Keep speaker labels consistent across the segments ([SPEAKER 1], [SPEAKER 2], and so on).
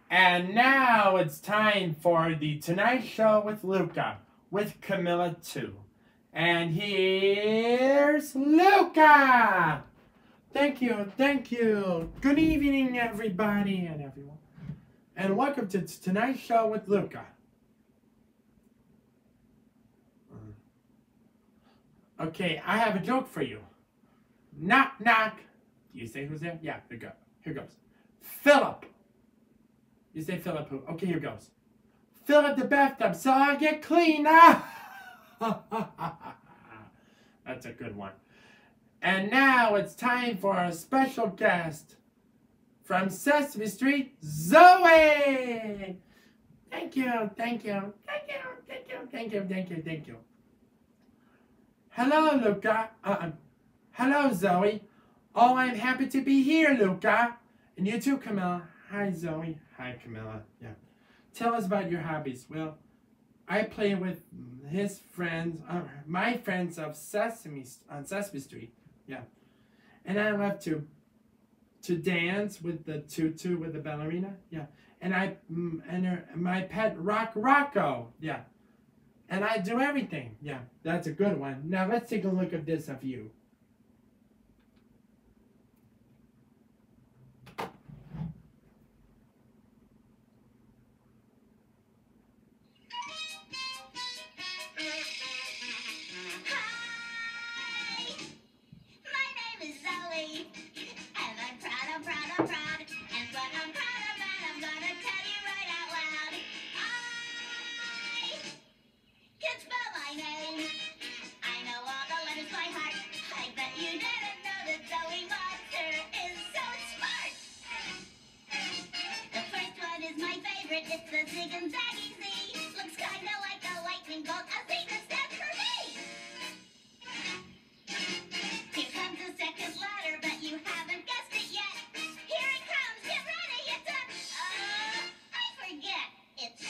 [SPEAKER 1] And now it's time for the Tonight Show with Luca, with Camilla too. And here's Luca! Thank you, thank you. Good evening, everybody and everyone. And welcome to Tonight Show with Luca. Okay, I have a joke for you. Knock, knock. Do you say who's there? Yeah, here goes. Philip. You say Philip who? Okay, here goes. Fill up the bathtub so I get clean. That's a good one. And now it's time for our special guest from Sesame Street, Zoe. Thank you, thank you, thank you, thank you, thank you, thank you, thank you. Hello, Luca. Hello, Zoe. Oh, I'm happy to be here, Luca. And you too, Camilla. Hi, Zoe. Hi, Camilla. Yeah. Tell us about your hobbies. Well, I play with his friends, my friends of Sesame Street. Yeah. And I love to dance with the tutu with the ballerina. Yeah. And my pet Rocco. Yeah. And I do everything. Yeah. That's a good one. Now let's take a look at this of you.
[SPEAKER 2] It's the zig and zaggy Z. Looks kinda like a lightning bolt. A thing that's dead for me. Here comes the second letter, but you haven't guessed it yet. Here it comes. Get ready. It's a... I forget. It's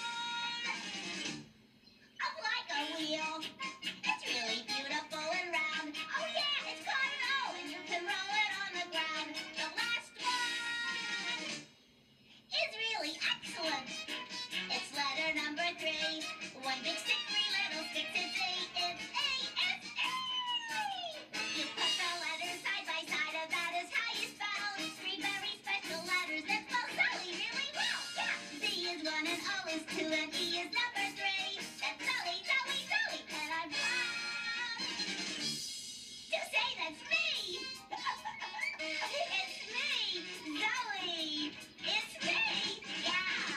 [SPEAKER 2] sort of like a wheel. It's really beautiful and round. Oh yeah, it's called an O, and you can roll it on the ground. The last one is really excellent. It's letter number 3. One big stick, 3 little sticks. It's A. It's A-S-A. You put the letters side by side, and that is how you spell 3 very special letters that spell Zoe really well. Yeah, Z is 1 and O is 2 and E is number 3. That's Zoe, Zoe, Zoe, and I'm proud to say that's me. It's me, Zoe. It's me. Yeah.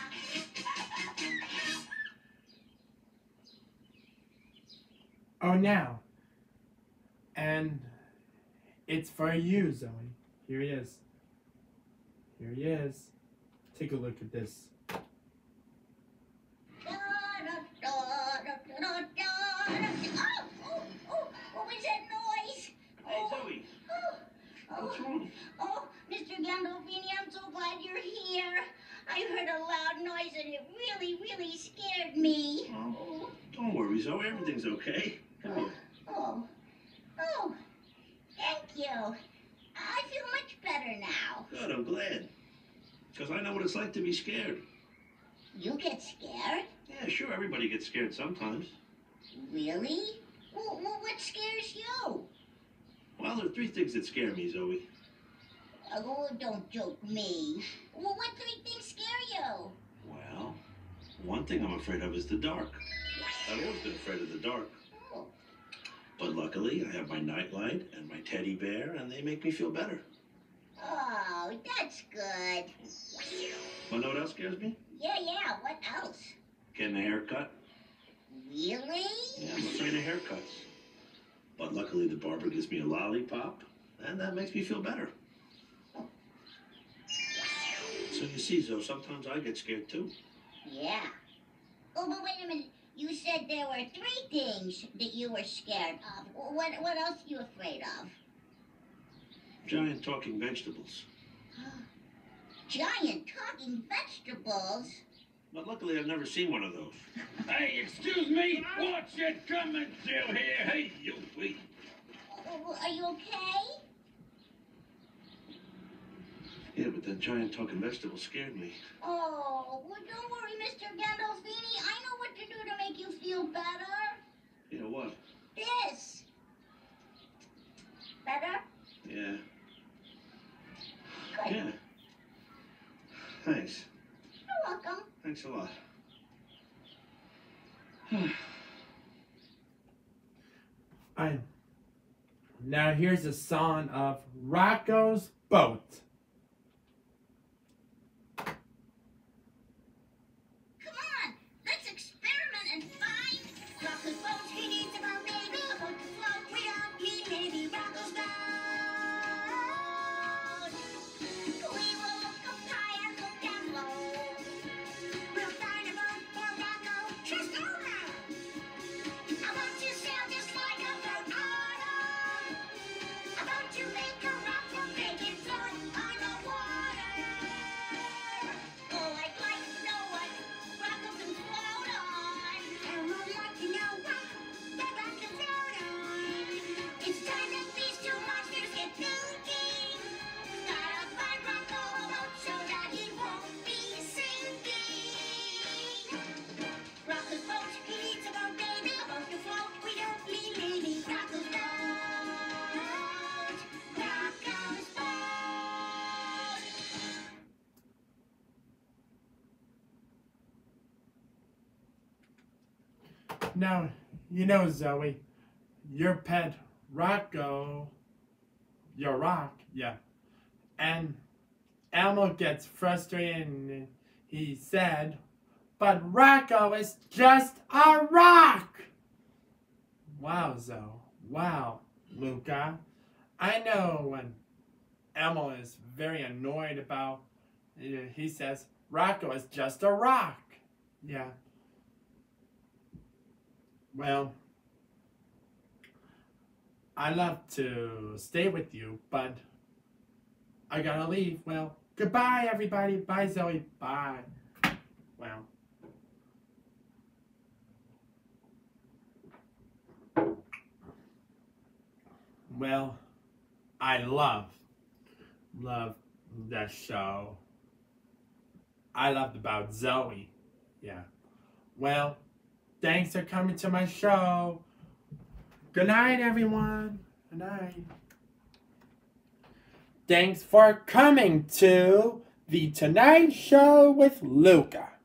[SPEAKER 1] Oh, now. And it's for you, Zoe. Here he is. Here he is. Take a look at this.
[SPEAKER 2] What was that noise?
[SPEAKER 3] Hey, Zoe. What's wrong?
[SPEAKER 2] Oh, Mr. Gandolfini, I'm so glad you're here. I heard a loud noise and it really, really scared me.
[SPEAKER 3] Oh, don't worry, Zoe. Everything's okay. Come here.
[SPEAKER 2] Oh, thank you. I feel much better now.
[SPEAKER 3] Good, I'm glad. Because I know what it's like to be scared.
[SPEAKER 2] You get scared?
[SPEAKER 3] Yeah, sure, everybody gets scared sometimes.
[SPEAKER 2] Really? Well, what scares you?
[SPEAKER 3] Well, there are 3 things that scare me, Zoe.
[SPEAKER 2] Oh, don't joke me. Well, what 3 things scare you?
[SPEAKER 3] Well, one thing I'm afraid of is the dark. I've always been afraid of the dark.
[SPEAKER 2] Oh.
[SPEAKER 3] But luckily, I have my nightlight and my teddy bear, and they make me feel better.
[SPEAKER 2] Oh, that's good.
[SPEAKER 3] Want to know what else scares me?
[SPEAKER 2] Yeah, what else?
[SPEAKER 3] Getting a haircut.
[SPEAKER 2] Really?
[SPEAKER 3] Yeah, I'm afraid of haircuts. But luckily, the barber gives me a lollipop, and that makes me feel better. So you see, Zoe, sometimes I get scared too.
[SPEAKER 2] Yeah. Oh, but wait a minute. You said there were 3 things that you were scared of. What else are you afraid of?
[SPEAKER 3] Giant talking vegetables.
[SPEAKER 2] Giant talking vegetables?
[SPEAKER 3] But luckily, I've never seen one of those.
[SPEAKER 4] Hey, excuse me. What's it coming to here? Hey, you wait.
[SPEAKER 2] Are you okay?
[SPEAKER 3] Yeah, but that giant talking vegetable scared me.
[SPEAKER 2] Oh, well, don't worry, Mr. Gandolfini. I know what to do to make you feel better.
[SPEAKER 3] Yeah, what?
[SPEAKER 2] This. Better?
[SPEAKER 3] Yeah.
[SPEAKER 2] Good.
[SPEAKER 3] Yeah. Thanks.
[SPEAKER 2] You're welcome.
[SPEAKER 3] Thanks a lot.
[SPEAKER 1] Now here's a song of Rocco's Boat.
[SPEAKER 2] Come on, let's experiment and find Rocco's boat. He needs a boat, maybe a boat to float. We don't need maybe Rocco's boat. We will look up high and look down low. We'll find a boat for Rocco. Just over. I want to sail just like a boat. I want to make a rock from make it float on the water. Oh, I'd like to know what Rocco can float on. And would like to know what that Rocco can float on. It's time that these two monsters get thinking. Gotta find Rocco a boat so that he won't be sinking. Rocco's boat, he needs a boat, baby, a boat to float. We don't need maybe Rocco's boat. Rocco's boat.
[SPEAKER 1] Now, you know, Zoe, your pet Rocco, your rock, yeah. And Elmo gets frustrated and he said, but Rocco is just a rock! Wow, Zoe. Wow, Luca. I know when Elmo is very annoyed about, he says, Rocco is just a rock. Yeah. Well, I love to stay with you, but I gotta leave. Well, goodbye, everybody. Bye, Zoe. Bye. Well. Well, I love that show. I loved about Zoe. Yeah. Well, thanks for coming to my show. Good night, everyone. Good night. Thanks for coming to The Tonight Show with Luca.